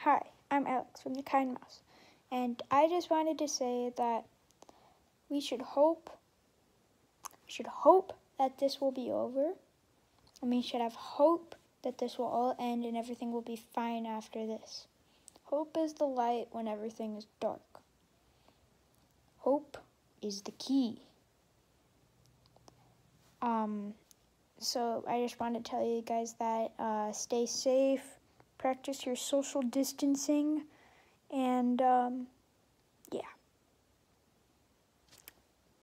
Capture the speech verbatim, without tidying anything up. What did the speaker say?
Hi, I'm Alex from the Kind Mouse, and I just wanted to say that we should hope, we should hope that this will be over, and we should have hope that this will all end and everything will be fine after this. Hope is the light when everything is dark. Hope is the key. Um, so I just wanted to tell you guys that uh, stay safe, practice your social distancing, and um,